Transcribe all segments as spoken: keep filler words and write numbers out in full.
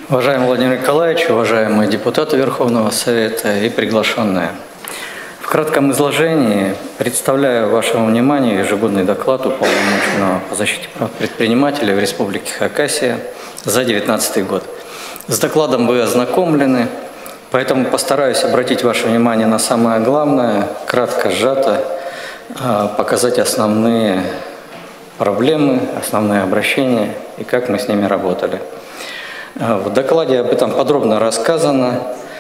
Уважаемый Владимир Николаевич, уважаемые депутаты Верховного Совета и приглашенные. В кратком изложении представляю вашему вниманию ежегодный доклад уполномоченного по защите прав предпринимателей в Республике Хакасия за две тысячи девятнадцатый год. С докладом вы ознакомлены, поэтому постараюсь обратить ваше внимание на самое главное, кратко, сжато, показать основные проблемы, основные обращения и как мы с ними работали. В докладе об этом подробно рассказано.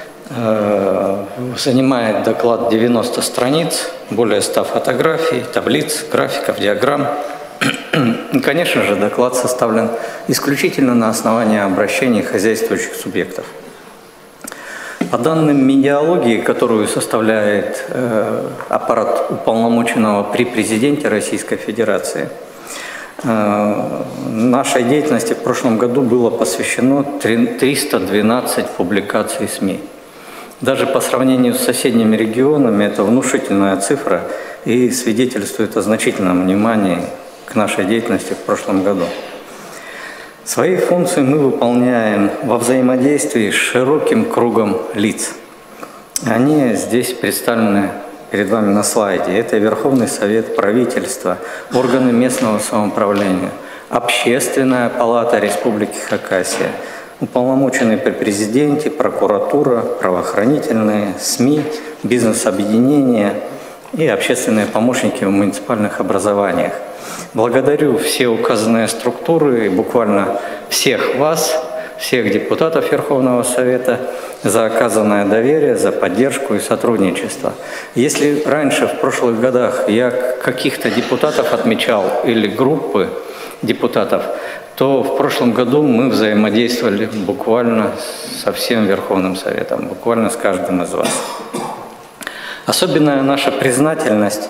Занимает доклад девяносто страниц, более ста фотографий, таблиц, графиков, диаграмм. И, конечно же, доклад составлен исключительно на основании обращений хозяйствующих субъектов. По данным медиалогии, которую составляет аппарат уполномоченного при президенте Российской Федерации, нашей деятельности в прошлом году было посвящено триста двенадцать публикаций СМИ. Даже по сравнению с соседними регионами это внушительная цифра и свидетельствует о значительном внимании к нашей деятельности в прошлом году. Свои функции мы выполняем во взаимодействии с широким кругом лиц. Они здесь представлены перед вами на слайде. Это Верховный Совет, правительства, органы местного самоуправления, Общественная палата Республики Хакасия, уполномоченные при президенте, прокуратура, правоохранительные, СМИ, бизнес-объединения и общественные помощники в муниципальных образованиях. Благодарю все указанные структуры и буквально всех вас, всех депутатов Верховного Совета за оказанное доверие, за поддержку и сотрудничество. Если раньше, в прошлых годах, я каких-то депутатов отмечал или группы депутатов, то в прошлом году мы взаимодействовали буквально со всем Верховным Советом, буквально с каждым из вас. Особенная наша признательность,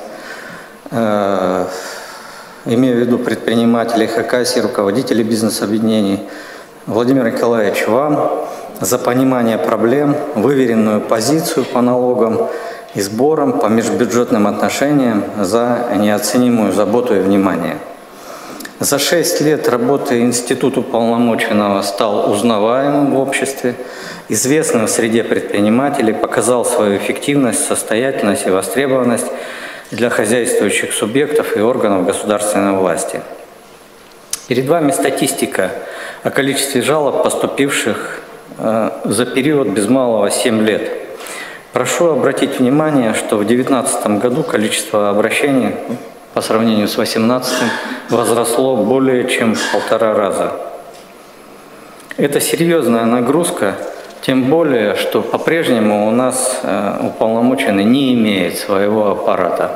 э, имею в виду предпринимателей Хакасии, руководителей бизнес-объединений, Владимир Николаевич, вам за понимание проблем, выверенную позицию по налогам и сборам, по межбюджетным отношениям, за неоценимую заботу и внимание. За шесть лет работы Институт уполномоченного стал узнаваемым в обществе, известным в среде предпринимателей, показал свою эффективность, состоятельность и востребованность для хозяйствующих субъектов и органов государственной власти. Перед вами статистика о количестве жалоб, поступивших э, за период без малого семь лет. Прошу обратить внимание, что в две тысячи девятнадцатом году количество обращений по сравнению с две тысячи восемнадцатым возросло более чем в полтора раза. Это серьезная нагрузка, тем более, что по-прежнему у нас э, уполномоченный не имеет своего аппарата.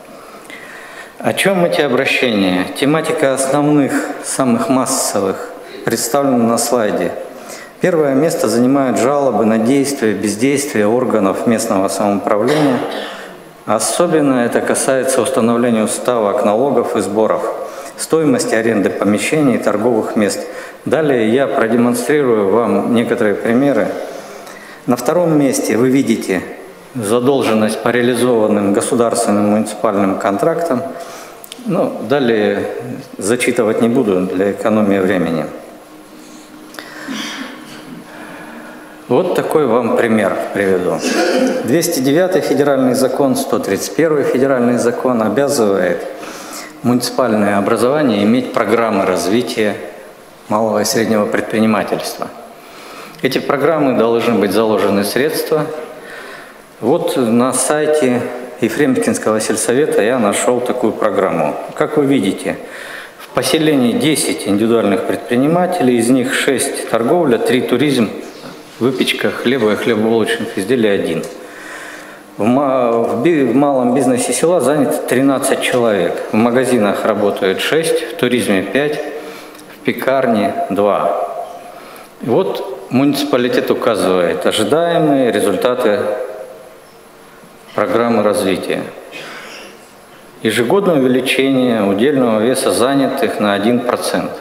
О чем эти обращения? Тематика основных, самых массовых представлена на слайде. Первое место занимают жалобы на действия, бездействие органов местного самоуправления. Особенно это касается установления ставок налогов и сборов, стоимости аренды помещений и торговых мест. Далее я продемонстрирую вам некоторые примеры. На втором месте вы видите задолженность по реализованным государственным муниципальным контрактам. Ну, далее зачитывать не буду для экономии времени. Вот такой вам пример приведу. двести девятый федеральный закон, сто тридцать первый федеральный закон обязывает муниципальное образование иметь программы развития малого и среднего предпринимательства. Эти программы должны быть заложены средства. Вот на сайте Ефремкинского сельсовета я нашел такую программу. Как вы видите, в поселении десять индивидуальных предпринимателей, из них шесть торговля, три туризм, выпечка хлеба и хлебобулочных изделий один. В малом бизнесе села занято тринадцать человек. В магазинах работает шесть, в туризме пять, в пекарне два. Вот муниципалитет указывает ожидаемые результаты программы развития. Ежегодное увеличение удельного веса занятых на один процент.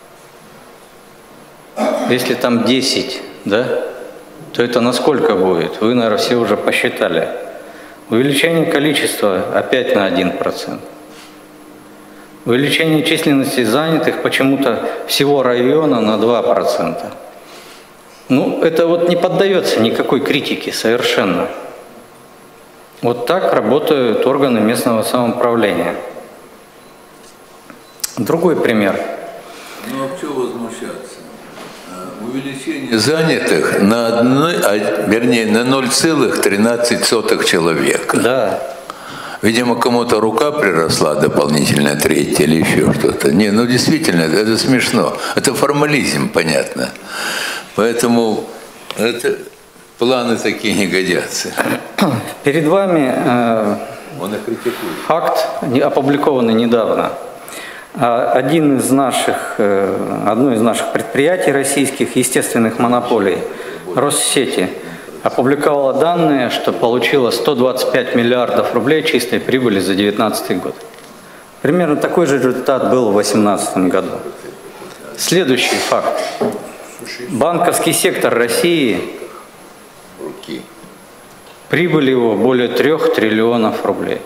Если там десять, да, то это на сколько будет? Вы, наверное, все уже посчитали. Увеличение количества опять на один процент. Увеличение численности занятых почему-то всего района на два процента. Ну, это вот не поддается никакой критике совершенно. Вот так работают органы местного самоуправления. Другой пример. Ну, а что возмущаться? Увеличение занятых на, одной, а, вернее, на ноль целых тринадцать сотых человека. Да. Видимо, кому-то рука приросла дополнительная, третья или еще что-то. Не, ну действительно, это, это смешно. Это формализм, понятно. Поэтому это, планы такие не годятся. Перед вами э, факт, опубликованный недавно. Один из наших, э, одно из наших предприятий российских естественных монополий, Россети, опубликовала данные, что получила сто двадцать пять миллиардов рублей чистой прибыли за две тысячи девятнадцатый год. Примерно такой же результат был в две тысячи восемнадцатом году. Следующий факт. Банковский сектор России, прибыль его более трех триллионов рублей.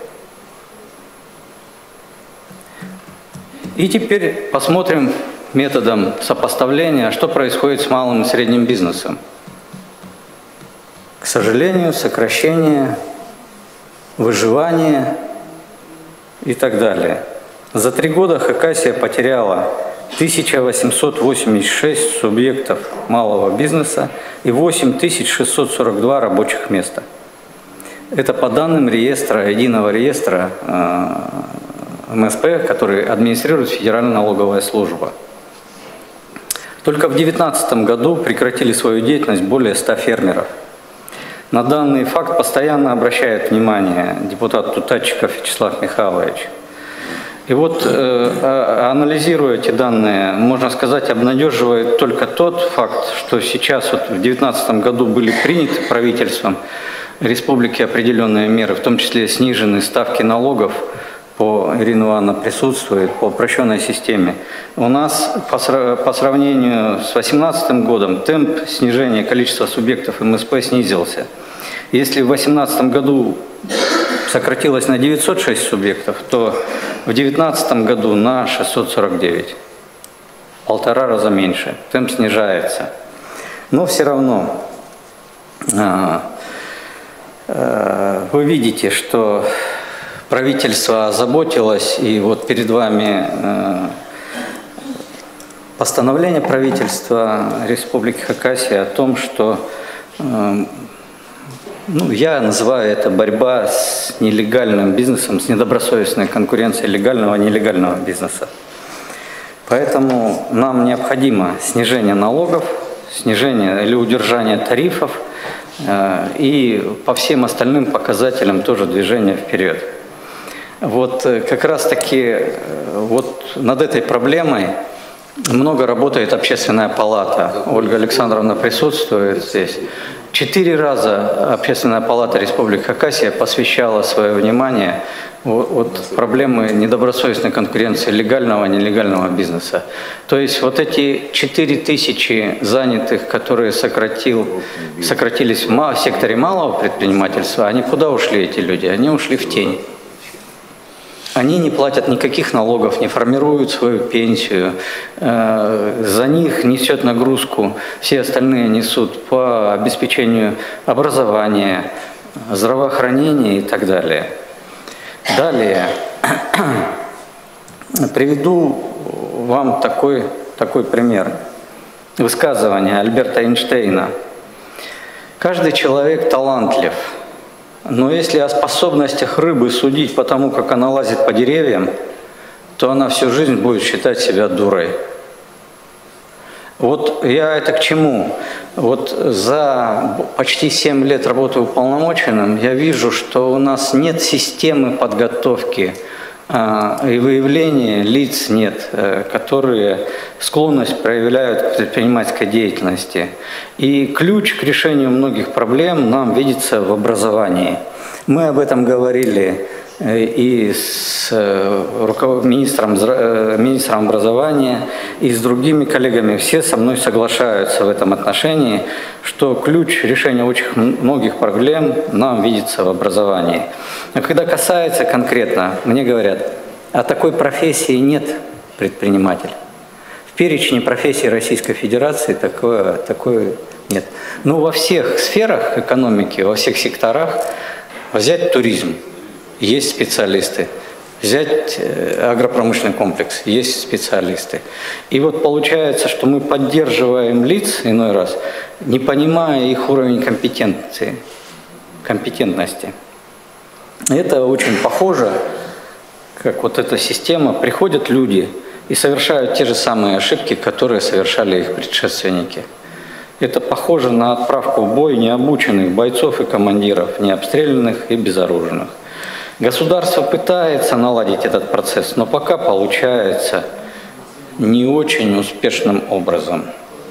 И теперь посмотрим методом сопоставления, что происходит с малым и средним бизнесом. К сожалению, сокращение, выживание и так далее. За три года Хакасия потеряла тысяча восемьсот восемьдесят шесть субъектов малого бизнеса и восемь тысяч шестьсот сорок два рабочих места. Это по данным реестра, единого реестра эм эс пэ, который администрирует Федеральная налоговая служба. Только в две тысячи девятнадцатом году прекратили свою деятельность более ста фермеров. На данный факт постоянно обращает внимание депутат Тутатчиков Вячеслав Михайлович. И вот, э, анализируя эти данные, можно сказать, обнадеживает только тот факт, что сейчас вот в две тысячи девятнадцатом году были приняты правительством республики определенные меры, в том числе снижены ставки налогов, по, Ирина Ивановна присутствует, по упрощенной системе. У нас по, по сравнению с две тысячи восемнадцатым годом темп снижения количества субъектов эм эс пэ снизился. Если в две тысячи восемнадцатом году сократилось на девятьсот шесть субъектов, то в две тысячи девятнадцатом году на шестьсот сорок девять. Полтора раза меньше. Темп снижается. Но все равно а, а, вы видите, что правительство озаботилось, и вот перед вами а, постановление правительства Республики Хакасия о том, что а, ну, я называю это борьба с нелегальным бизнесом, с недобросовестной конкуренцией легального и нелегального бизнеса. Поэтому нам необходимо снижение налогов, снижение или удержание тарифов э, и по всем остальным показателям тоже движение вперед. Вот э, как раз таки э, вот над этой проблемой много работает Общественная палата. Ольга Александровна присутствует здесь. Четыре раза Общественная палата Республики Хакасия посвящала свое внимание вот проблемы недобросовестной конкуренции легального и нелегального бизнеса. То есть вот эти четыре тысячи занятых, которые сократил, сократились в секторе малого предпринимательства, они куда ушли, эти люди? Они ушли в тень. Они не платят никаких налогов, не формируют свою пенсию, за них несет нагрузку, все остальные несут по обеспечению образования, здравоохранения и так далее. Далее приведу вам такой, такой пример. Высказывание Альберта Эйнштейна. Каждый человек талантлив. Но если о способностях рыбы судить по тому, как она лазит по деревьям, то она всю жизнь будет считать себя дурой. Вот я это к чему? Вот за почти семь лет работы уполномоченным я вижу, что у нас нет системы подготовки и выявления лиц нет, которые склонность проявляют к предпринимательской деятельности. И ключ к решению многих проблем нам видится в образовании. Мы об этом говорили и с министром, министром образования, и с другими коллегами. Все со мной соглашаются в этом отношении, что ключ решения очень многих проблем нам видится в образовании. Но когда касается конкретно, мне говорят, а такой профессии нет предприниматель. В перечне профессий Российской Федерации такое, такое Нет. Но во всех сферах экономики, во всех секторах взять туризм, есть специалисты. Взять агропромышленный комплекс, есть специалисты. И вот получается, что мы поддерживаем лиц иной раз, не понимая их уровень компетенции, компетентности. Это очень похоже, как вот эта система, приходят люди и совершают те же самые ошибки, которые совершали их предшественники. Это похоже на отправку в бой необученных бойцов и командиров, необстрелянных и безоружных. Государство пытается наладить этот процесс, но пока получается не очень успешным образом.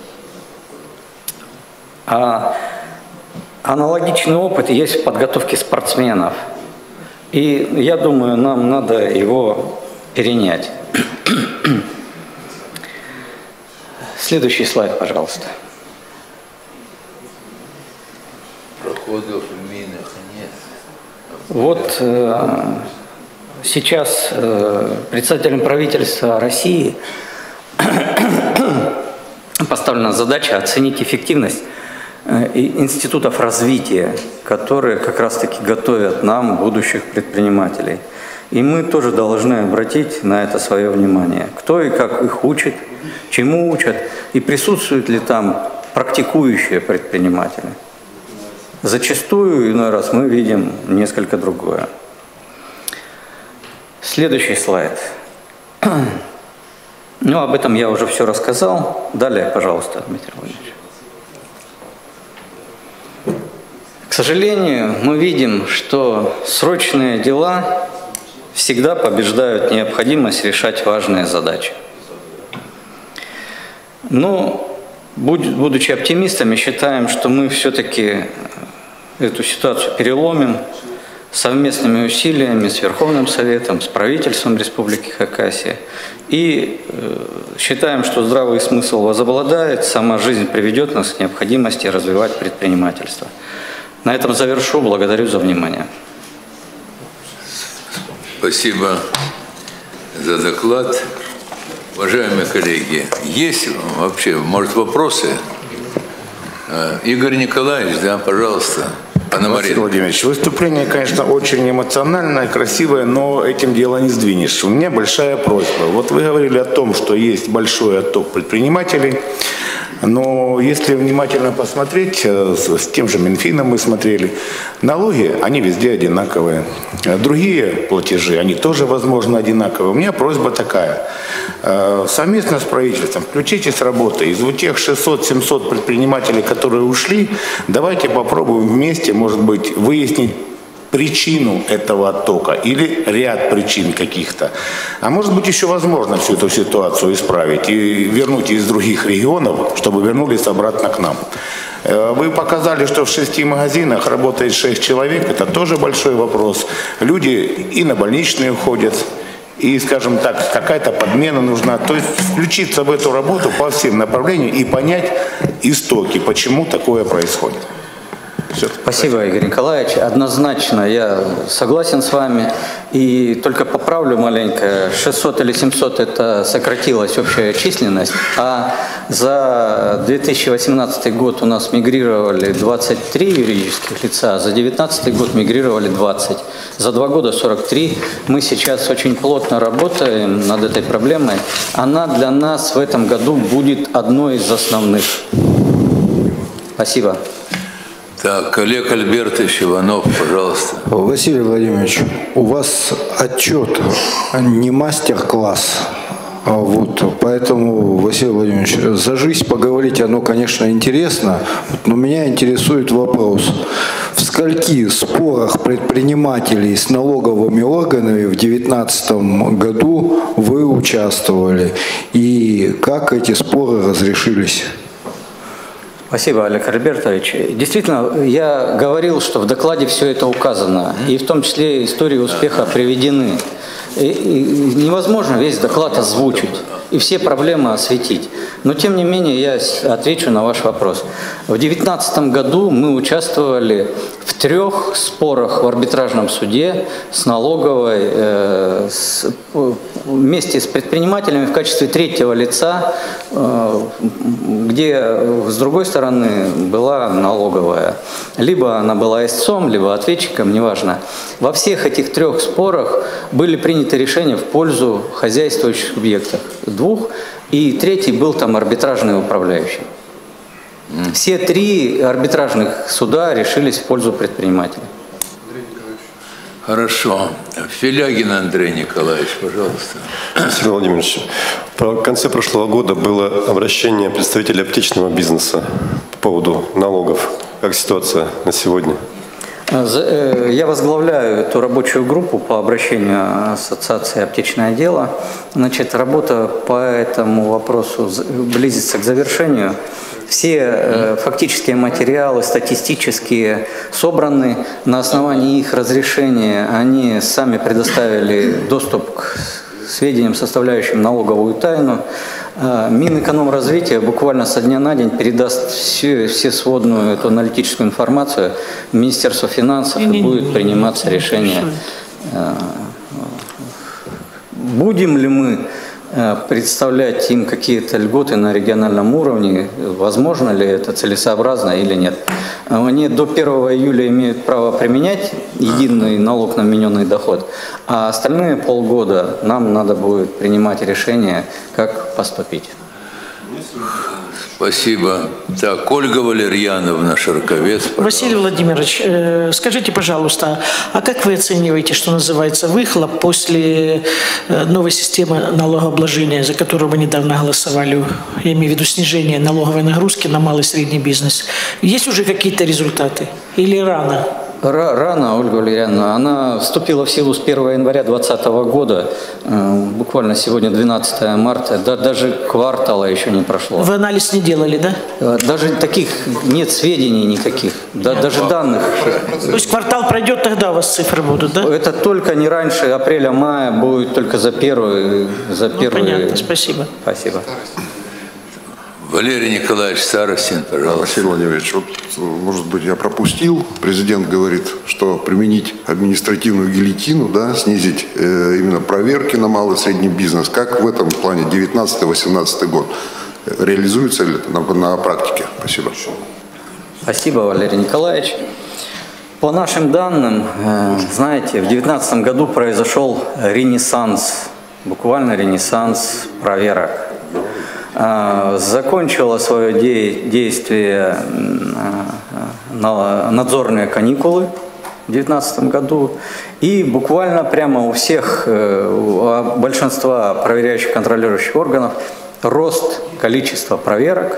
А аналогичный опыт есть в подготовке спортсменов. И я думаю, нам надо его перенять. Следующий слайд, пожалуйста. Проходов в минах нет. Вот э, сейчас э, председателем правительства России поставлена задача оценить эффективность э, институтов развития, которые как раз-таки готовят нам будущих предпринимателей. И мы тоже должны обратить на это свое внимание. Кто и как их учит, чему учат, и присутствуют ли там практикующие предприниматели. Зачастую, иной раз, мы видим несколько другое. Следующий слайд. Ну, об этом я уже все рассказал. Далее, пожалуйста, Дмитрий Владимирович. К сожалению, мы видим, что срочные дела всегда побеждают необходимость решать важные задачи. Но, будучи оптимистами, считаем, что мы все-таки эту ситуацию переломим совместными усилиями с Верховным Советом, с правительством Республики Хакасия. И э, считаем, что здравый смысл возобладает, сама жизнь приведет нас к необходимости развивать предпринимательство. На этом завершу. Благодарю за внимание. Спасибо за доклад. Уважаемые коллеги, есть вообще, может, вопросы? Игорь Николаевич, да, пожалуйста. Василий Владимирович, выступление, конечно, очень эмоциональное, красивое, но этим дело не сдвинешь. У меня большая просьба. Вот вы говорили о том, что есть большой отток предпринимателей, но если внимательно посмотреть, с тем же Минфином мы смотрели, налоги, они везде одинаковые. Другие платежи, они тоже, возможно, одинаковые. У меня просьба такая. Совместно с правительством включите с работы. Из вот тех шестисот-семисот предпринимателей, которые ушли, давайте попробуем вместе, может быть, выяснить причину этого оттока или ряд причин каких-то. А может быть, еще возможно всю эту ситуацию исправить и вернуть из других регионов, чтобы вернулись обратно к нам. Вы показали, что в шести магазинах работает шесть человек. Это тоже большой вопрос. Люди и на больничные уходят, и, скажем так, какая-то подмена нужна. То есть включиться в эту работу по всем направлениям и понять истоки, почему такое происходит. Все. Спасибо, Игорь Николаевич. Однозначно я согласен с вами. И только поправлю маленько. шестьсот или семьсот – это сократилась общая численность. А за две тысячи восемнадцатый год у нас мигрировали двадцать три юридических лица, а за две тысячи девятнадцатый год мигрировали двадцать. За два года сорок три. Мы сейчас очень плотно работаем над этой проблемой. Она для нас в этом году будет одной из основных. Спасибо. Так, Олег Альбертович Иванов, пожалуйста. Василий Владимирович, у вас отчет, не мастер-класс. Вот, поэтому, Василий Владимирович, за жизнь поговорить, оно, конечно, интересно, но меня интересует вопрос. В скольки спорах предпринимателей с налоговыми органами в две тысячи девятнадцатом году вы участвовали? И как эти споры разрешились? Спасибо, Олег Альбертович. Действительно, я говорил, что в докладе все это указано, и в том числе истории успеха приведены. И, и невозможно весь доклад озвучить. и все проблемы осветить. Но тем не менее я отвечу на ваш вопрос. В две тысячи девятнадцатом году мы участвовали в трех спорах в арбитражном суде с налоговой, э, с, вместе с предпринимателями в качестве третьего лица, э, где с другой стороны была налоговая. Либо она была истцом, либо ответчиком, неважно. Во всех этих трех спорах были приняты решения в пользу хозяйствующих субъектов. Двух. И третий был там арбитражный управляющий. Все три арбитражных суда решились в пользу предпринимателей. Хорошо. Филягин Андрей Николаевич, пожалуйста. Сергей Владимирович, в конце прошлого года было обращение представителей аптечного бизнеса по поводу налогов. Как ситуация на сегодня? Я возглавляю эту рабочую группу по обращению Ассоциации «Аптечное дело». Значит, работа по этому вопросу близится к завершению. Все э, фактические материалы, статистические, собраны. На основании их разрешения они сами предоставили доступ к сведениям, составляющим налоговую тайну. Минэкономразвития буквально со дня на день передаст всю, всю сводную эту аналитическую информацию в Министерство финансов, и будет приниматься решение, будем ли мы представлять им какие-то льготы на региональном уровне, возможно ли это, целесообразно или нет. Они до первого июля имеют право применять единый налог на вмененный доход, а остальные полгода нам надо будет принимать решение, как поступить. Спасибо. Так, Ольга Валерьяновна, Ширковец. Пожалуйста. Василий Владимирович, э, скажите, пожалуйста, а как вы оцениваете, что называется, выхлоп после э, новой системы налогообложения, за которую вы недавно голосовали, я имею в виду снижение налоговой нагрузки на малый и средний бизнес? Есть уже какие-то результаты или рано? Рано, Ольга Валерьяновна. Она вступила в силу с первого января две тысячи двадцатого года. Буквально сегодня двенадцатое марта. Да, даже квартала еще не прошло. Вы анализ не делали, да? Даже таких нет сведений никаких. Да, даже данных. То есть квартал пройдет, тогда у вас цифры будут, да? Это только не раньше апреля-мая, будет только за первый. За первый... Ну, понятно, спасибо. Спасибо. Валерий Николаевич Старостин, пожалуйста. Василий Владимирович, вот, может быть, я пропустил. Президент говорит, что применить административную гильотину, да, снизить э, именно проверки на малый и средний бизнес. Как в этом плане девятнадцатый-восемнадцатый год? Реализуется ли это на, на практике? Спасибо. Спасибо, Валерий Николаевич. По нашим данным, э, знаете, в две тысячи девятнадцатом году произошел ренессанс, буквально ренессанс проверок. Закончила свое действие надзорные каникулы в две тысячи девятнадцатом году. И буквально прямо у всех, у большинства проверяющих контролирующих органов рост количества проверок.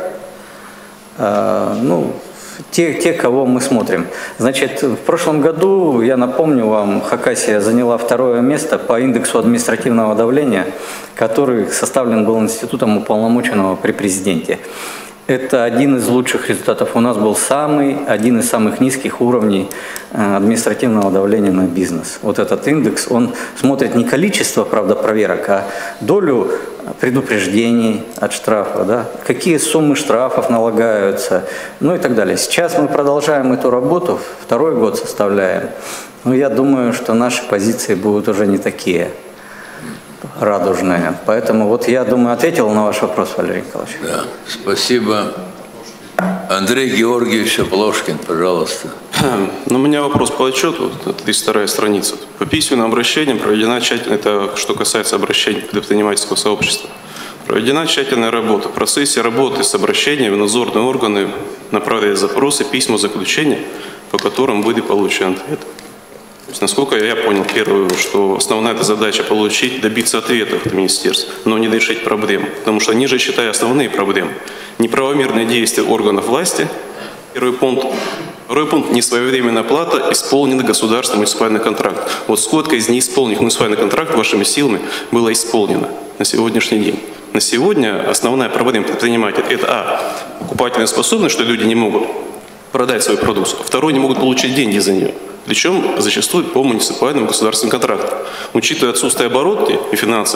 Ну, те, те, кого мы смотрим. Значит, в прошлом году, я напомню вам, Хакасия заняла второе место по индексу административного давления, который составлен был институтом уполномоченного при президенте. Это один из лучших результатов. У нас был самый, один из самых низких уровней административного давления на бизнес. Вот этот индекс, он смотрит не количество, правда, проверок, а долю предупреждений от штрафа, да, какие суммы штрафов налагаются, ну и так далее. Сейчас мы продолжаем эту работу, второй год составляем. Но я думаю, что наши позиции будут уже не такие радужные. Поэтому вот я думаю, ответил на ваш вопрос, Валерий Николаевич. Да, спасибо. Андрей Георгиевич Оплошкин, пожалуйста. Ну, у меня вопрос по отчету, это тридцать вторая страница. По письменным обращениям проведена тщательная, это что касается обращений предпринимательского сообщества, проведена тщательная работа. В процессе работы с обращениями надзорные органы направляют запросы, письма, заключения, по которым были получены ответы. То есть, насколько я понял, первое, что основная эта задача получить, добиться ответов от министерств, но не решить проблемы. Потому что они же считают основные проблемы. Неправомерные действия органов власти, первый пункт. Второй пункт – несвоевременная плата, исполненный государственный муниципальный контракт. Вот сколько из неисполненных муниципальный контракт вашими силами было исполнено на сегодняшний день? На сегодня основная проблема предпринимателя – это а. покупательная способность, что люди не могут продать свою продукцию, а второе – не могут получить деньги за нее. Причем зачастую по муниципальным государственным контрактам. Учитывая отсутствие оборотки и финансовых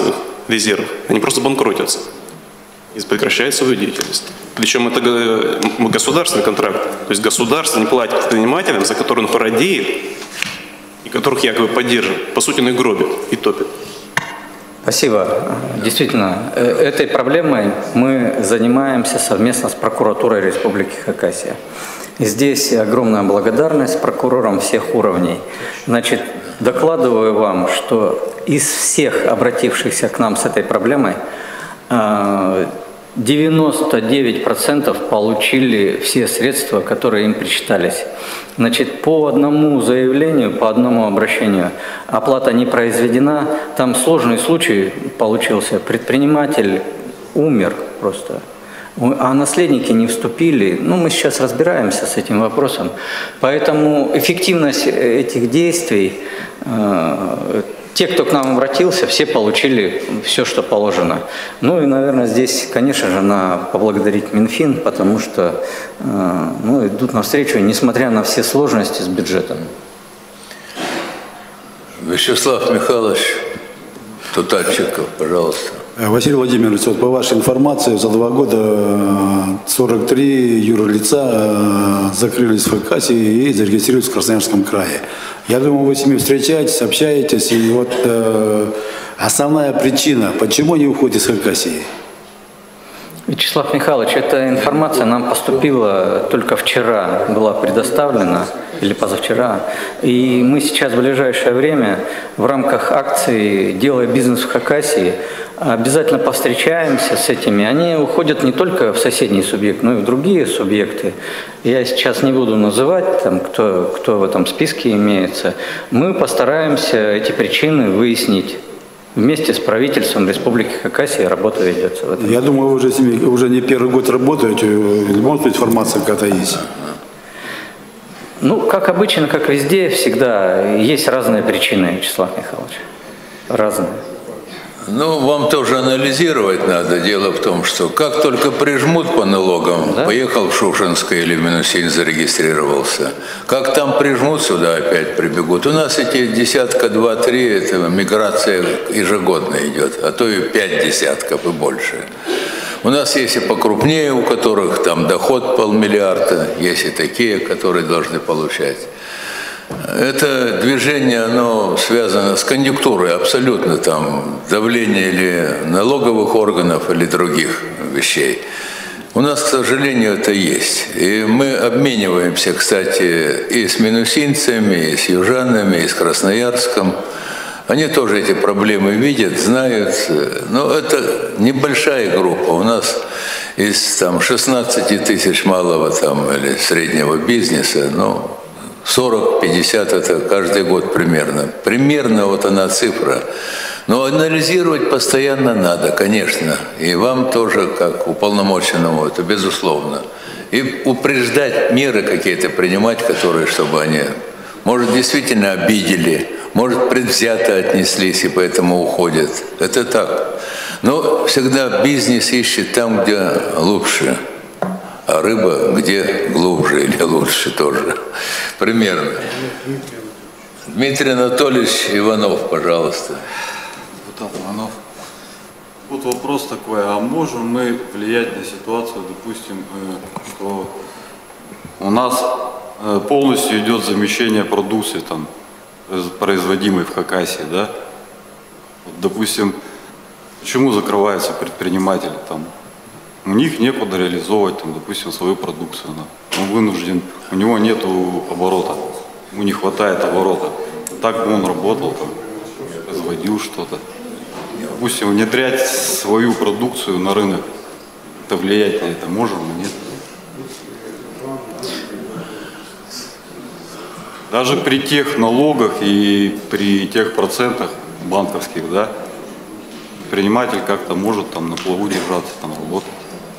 резервов, они просто банкротятся и прекращают свою деятельность. Причем это государственный контракт. То есть государство не платит предпринимателям, за которых он радеет и которых якобы поддерживает. По сути, он их гробит и топит. Спасибо. Действительно, этой проблемой мы занимаемся совместно с прокуратурой Республики Хакасия. И здесь огромная благодарность прокурорам всех уровней. Значит, докладываю вам, что из всех обратившихся к нам с этой проблемой девяносто девять процентов получили все средства, которые им причитались. Значит, по одному заявлению, по одному обращению оплата не произведена. Там сложный случай получился. Предприниматель умер просто, а наследники не вступили. Ну, мы сейчас разбираемся с этим вопросом. Поэтому эффективность этих действий, э, те, кто к нам обратился, все получили все, что положено. Ну и, наверное, здесь, конечно же, надо поблагодарить Минфин, потому что э, ну, идут навстречу, несмотря на все сложности с бюджетом. Вячеслав Михайлович Тутальчиков, пожалуйста. Василий Владимирович, вот по вашей информации, за два года сорок три юрлица закрылись в Хакасии и зарегистрировались в Красноярском крае. Я думаю, вы с ними встречаетесь, общаетесь, и вот э, основная причина, почему они уходят из Хакасии? Вячеслав Михайлович, эта информация нам поступила только вчера, была предоставлена, или позавчера. И мы сейчас в ближайшее время в рамках акции «Делай бизнес в Хакасии» обязательно повстречаемся с этими. Они уходят не только в соседний субъект, но и в другие субъекты. Я сейчас не буду называть, там, кто, кто в этом списке имеется. Мы постараемся эти причины выяснить. Вместе с правительством Республики Хакасия работа ведется в этом. Я думаю, вы уже, с ними, уже не первый год работаете, в любом случае информация какая-то есть. Ну, как обычно, как везде, всегда есть разные причины, Вячеслав Михайлович. Разные. Ну, вам тоже анализировать надо. Дело в том, что как только прижмут по налогам, да? Поехал в Шушенское или в Минусинск зарегистрировался. Как там прижмут, сюда опять прибегут. У нас эти десятка, два, три, это миграция ежегодно идет, а то и пять десятков и больше. У нас есть и покрупнее, у которых там доход полмиллиарда, есть и такие, которые должны получать. Это движение, оно связано с конъюнктурой абсолютно, там, давление или налоговых органов, или других вещей. У нас, к сожалению, это есть. И мы обмениваемся, кстати, и с минусинцами, и с южанами, и с Красноярском. Они тоже эти проблемы видят, знают. Но это небольшая группа. У нас из там, шестнадцати тысяч малого там, или среднего бизнеса, ну, сорок-пятьдесят это каждый год примерно. Примерно вот она цифра. Но анализировать постоянно надо, конечно. И вам тоже, как уполномоченному, это безусловно. И упреждать меры какие-то принимать, которые, чтобы они, может, действительно обидели, может, предвзято отнеслись и поэтому уходят. Это так. Но всегда бизнес ищет там, где лучше. А рыба где глубже или лучше тоже. Примерно. Дмитрий Анатольевич Иванов, пожалуйста. Депутат Иванов. Вот вопрос такой, а можем мы влиять на ситуацию, допустим, что у нас полностью идет замещение продукции, там, производимой в Хакасии, да? Вот, допустим, почему закрываются предприниматели там? У них некуда реализовывать, там, допустим, свою продукцию. Да? Он вынужден, у него нет оборота, ему не хватает оборота. Так бы он работал, там, производил что-то. Допустим, внедрять свою продукцию на рынок, это влиять на это можем, но нет. Даже при тех налогах и при тех процентах банковских, да, предприниматель как-то может там на плаву держаться, там работать.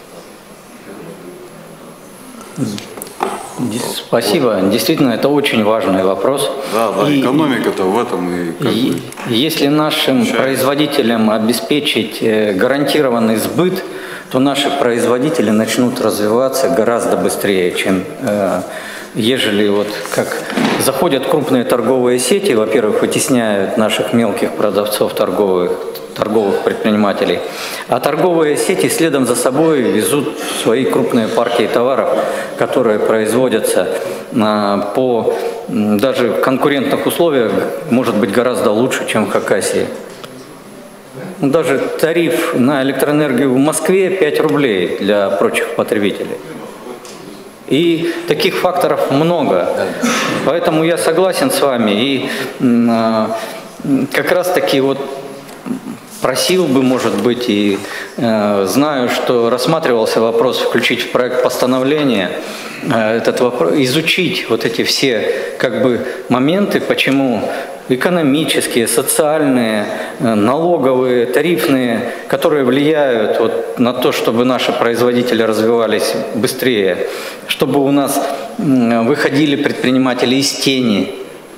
Спасибо. Действительно, это очень важный вопрос. Да, да, и экономика-то в этом и... Как и бы, если нашим получается. производителям обеспечить гарантированный сбыт, то наши производители начнут развиваться гораздо быстрее, чем э, ежели вот как заходят крупные торговые сети, во-первых, вытесняют наших мелких продавцов, торговых, торговых предпринимателей, а торговые сети следом за собой везут свои крупные партии товаров, которые производятся по даже конкурентных условиях, может быть, гораздо лучше, чем в Хакасии. Даже тариф на электроэнергию в Москве пять рублей для прочих потребителей. И таких факторов много. Поэтому я согласен с вами. И как раз таки вот просил бы, может быть, и э, знаю, что рассматривался вопрос включить в проект постановления, э, этот вопрос, изучить вот эти все как бы моменты, почему экономические, социальные, э, налоговые, тарифные, которые влияют вот на то, чтобы наши производители развивались быстрее, чтобы у нас э, выходили предприниматели из тени.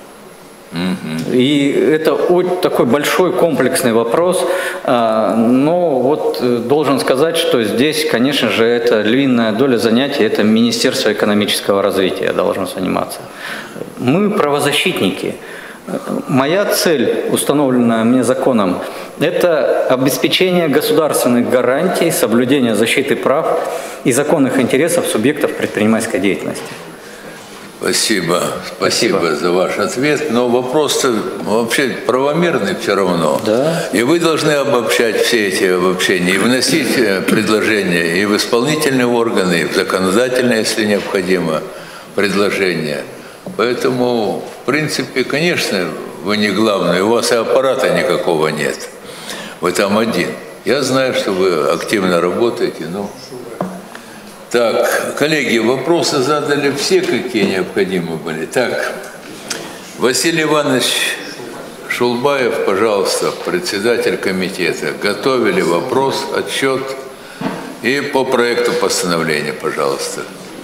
И это такой большой комплексный вопрос, но вот должен сказать, что здесь, конечно же, это львиная доля занятий, это Министерство экономического развития должно заниматься. Мы правозащитники. Моя цель, установленная мне законом, это обеспечение государственных гарантий, соблюдение защиты прав и законных интересов субъектов предпринимательской деятельности. Спасибо, спасибо, спасибо за ваш ответ. Но вопрос-то вообще правомерный все равно. Да. И вы должны обобщать все эти обобщения и вносить предложения и в исполнительные органы, и в законодательные, если необходимо, предложения. Поэтому, в принципе, конечно, вы не главный, у вас и аппарата никакого нет. Вы там один. Я знаю, что вы активно работаете, но... Так, коллеги, вопросы задали все, какие необходимы были. Так, Василий Иванович Шулбаев, пожалуйста, председатель комитета. Готовили вопрос, отчет и по проекту постановления, пожалуйста.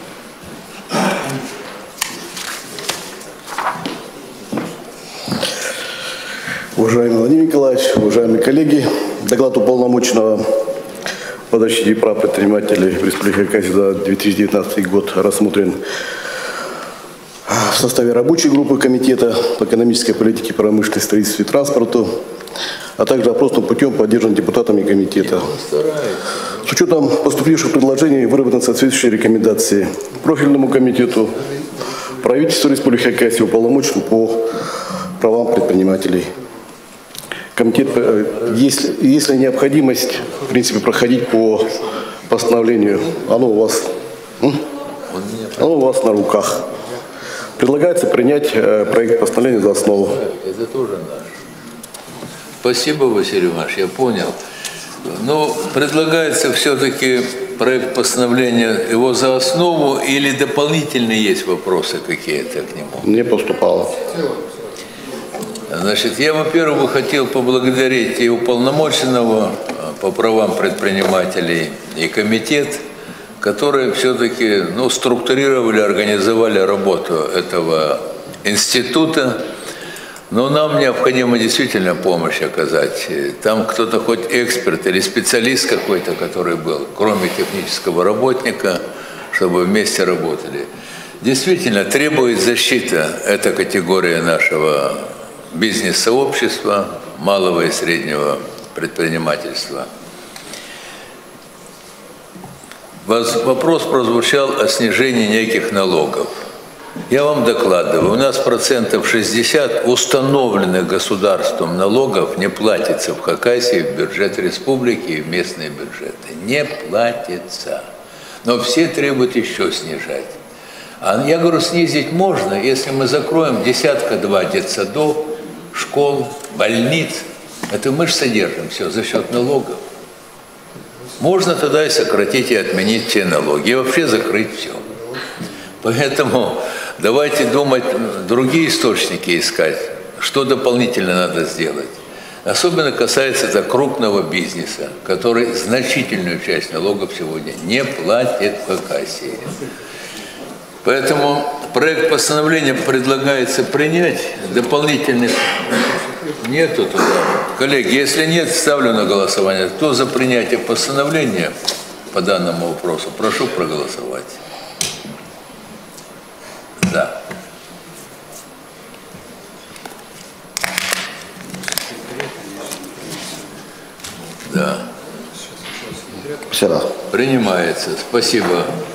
Уважаемый Владимир Николаевич, уважаемые коллеги, доклад уполномоченного по защите прав предпринимателей в Республике Хакасия за две тысячи девятнадцатый год рассмотрен в составе рабочей группы комитета по экономической политике, промышленности, строительству и транспорту, а также опросным путем поддержан депутатами комитета. С учетом поступивших предложений выработаны соответствующие рекомендации профильному комитету, правительству Республики Хакасия, уполномоченному по правам предпринимателей. Комитет, если, если необходимость, в принципе, проходить по постановлению, оно у вас, оно у вас на руках. Предлагается принять проект постановления за основу. Это тоже наш. Спасибо, Василий Иванович, я понял. Но предлагается все-таки проект постановления его за основу или дополнительные есть вопросы какие-то к нему? Не поступало. Значит, я, во-первых, хотел поблагодарить и уполномоченного по правам предпринимателей, и комитет, которые все-таки ну, структурировали, организовали работу этого института. Но нам необходимо действительно помощь оказать. Там кто-то хоть эксперт или специалист какой-то, который был, кроме технического работника, чтобы вместе работали. Действительно, требует защита эта категория нашего бизнес-сообщества, малого и среднего предпринимательства. Вопрос прозвучал о снижении неких налогов. Я вам докладываю, у нас процентов шестьдесят установленных государством налогов не платится в Хакасии, в бюджет республики и в местные бюджеты. Не платится. Но все требуют еще снижать. А я говорю, снизить можно, если мы закроем десятка-два детсадов, школ, больниц. Это мы же содержим все за счет налогов. Можно тогда и сократить, и отменить все налоги, и вообще закрыть все. Поэтому давайте думать, другие источники искать, что дополнительно надо сделать. Особенно касается это крупного бизнеса, который значительную часть налогов сегодня не платит в Хакасии. Поэтому проект постановления предлагается принять, дополнительных нету туда. Коллеги, если нет, ставлю на голосование. Кто за принятие постановления по данному вопросу, прошу проголосовать. За. Принимается. Спасибо.